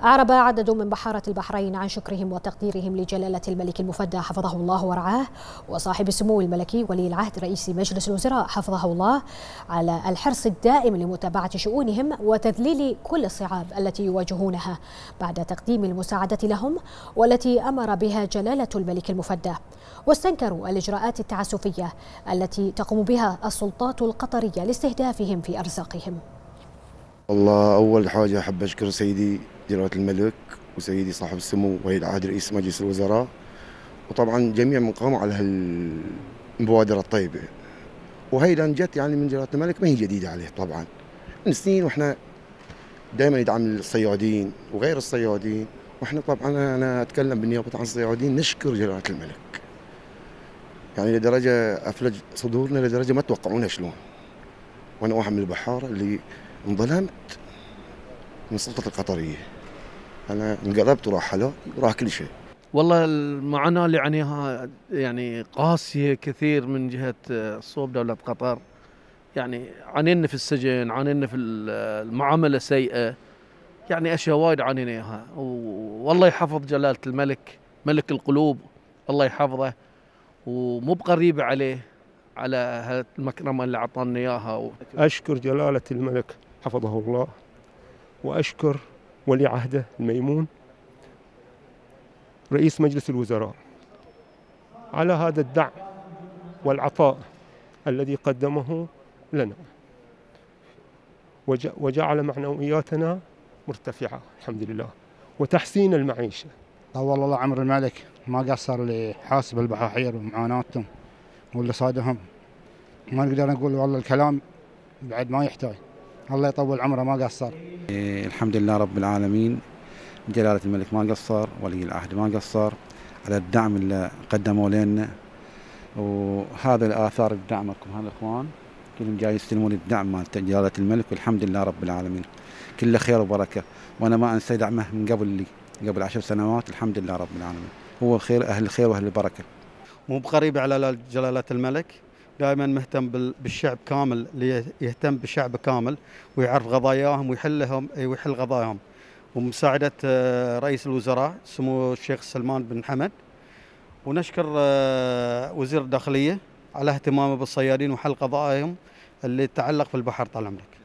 أعرب عدد من بحارة البحرين عن شكرهم وتقديرهم لجلالة الملك المفدى حفظه الله ورعاه وصاحب السمو الملكي ولي العهد رئيس مجلس الوزراء حفظه الله على الحرص الدائم لمتابعة شؤونهم وتذليل كل الصعاب التي يواجهونها بعد تقديم المساعدة لهم والتي أمر بها جلالة الملك المفدى. واستنكروا الإجراءات التعسفية التي تقوم بها السلطات القطرية لاستهدافهم في أرزاقهم. والله أول حاجة أحب أشكر سيدي جلالة الملك وسيدي صاحب السمو ولي العهد رئيس مجلس الوزراء، وطبعا جميع من قاموا على هالمبادرة الطيبة. وهي لان جت يعني من جلالة الملك ما هي جديدة عليه، طبعا من سنين واحنا دائما ندعم الصيادين وغير الصيادين، واحنا طبعا انا اتكلم بالنيابة عن الصيادين نشكر جلالة الملك، يعني لدرجة افلج صدورنا لدرجة ما توقعونا شلون. وانا واحد من البحارة اللي انظلمت من السلطة القطرية، أنا انقلبت وراح حلا وراح كل شيء. والله المعاناة اللي يعانيها يعني قاسية كثير من جهة صوب دولة قطر، يعني عانينا في السجن، عانينا في المعاملة سيئة، يعني أشياء وايد عانيناها. والله يحفظ جلالة الملك ملك القلوب، الله يحفظه ومو بقريبة عليه على المكرمة اللي أعطانا إياها. أشكر جلالة الملك حفظه الله، وأشكر ولي عهده الميمون رئيس مجلس الوزراء على هذا الدعم والعطاء الذي قدمه لنا، وجعل معنوياتنا مرتفعة الحمد لله، وتحسين المعيشة. طول الله عمر الملك ما قصر لحاسب البحاحير ومعاناتهم واللي صادهم، ما نقدر نقول والله الكلام بعد ما يحتاج. الله يطول عمره ما قصر. الحمد لله رب العالمين، جلالة الملك ما قصر، ولي العهد ما قصر على الدعم اللي قدموه لنا، وهذا الآثار بدعمكم هالاخوان كلهم جاي يستلمون الدعم مال جلالة الملك، والحمد لله رب العالمين كله خير وبركة. وانا ما انسى دعمه من قبل 10 سنوات، الحمد لله رب العالمين، هو خير اهل الخير واهل البركة. مو بقريب على جلالة الملك، دائما مهتم بالشعب كامل، يهتم بالشعب كامل ويعرف قضاياهم ويحل قضاياهم، ومساعدة رئيس الوزراء سمو الشيخ سلمان بن حمد. ونشكر وزير الداخلية على اهتمامه بالصيادين وحل قضاياهم اللي تتعلق في البحر طال عمرك.